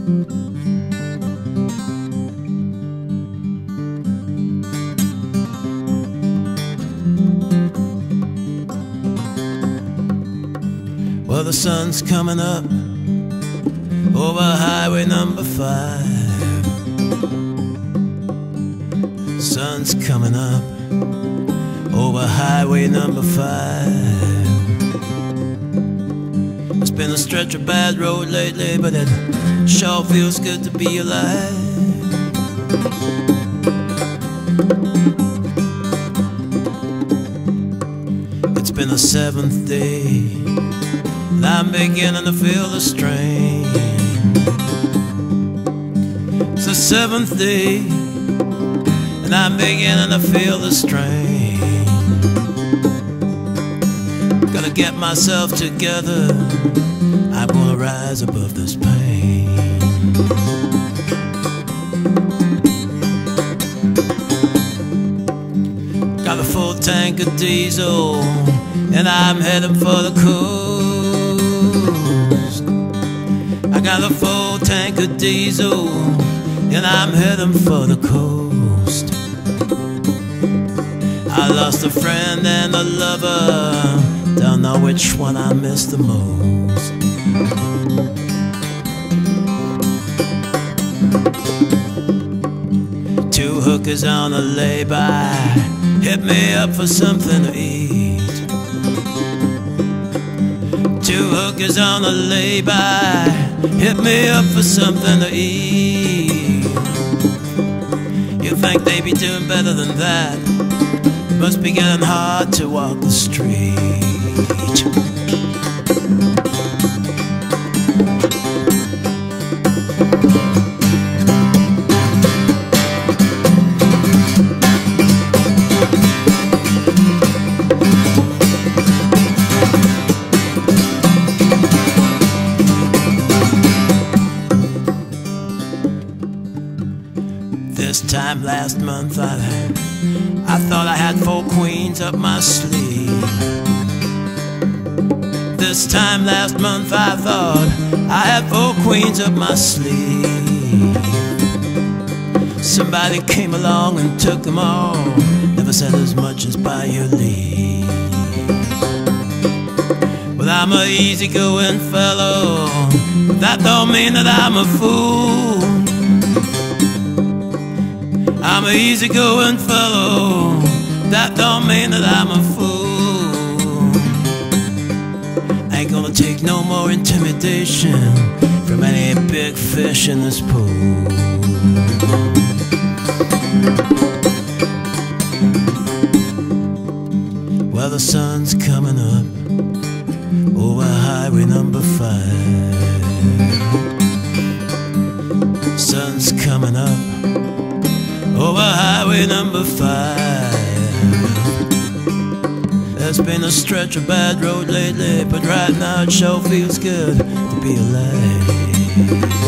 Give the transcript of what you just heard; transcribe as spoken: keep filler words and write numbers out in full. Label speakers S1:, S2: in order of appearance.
S1: Well, the sun's coming up over highway number five. Sun's coming up over highway number five. It's been a stretch of bad road lately, but it sure feels good to be alive. It's been the seventh day, and I'm beginning to feel the strain. It's the seventh day, and I'm beginning to feel the strain. Gotta get myself together, I'm gonna rise above this pain. Got a full tank of diesel, and I'm heading for the coast. I got a full tank of diesel, and I'm heading for the coast. I lost a friend and a lover, don't know which one I miss the most. Two hookers on a lay-by hit me up for something to eat. Two hookers on a lay-by hit me up for something to eat. You think they be doing better than that? It must be getting hard to walk the street. This time last month I, I thought I had four queens up my sleeve. This time last month I thought I had four queens up my sleeve. Somebody came along and took them all, never said as much as by your leave. Well, I'm a easygoing fellow, but that don't mean that I'm a fool. I'm an easygoing fellow, that don't mean that I'm a fool. Ain't gonna take no more intimidation from any big fish in this pool. Well, the sun's coming up over highway number five. Sun's coming up over highway number five. There's been a stretch of bad road lately, but right now it sure feels good to be alive.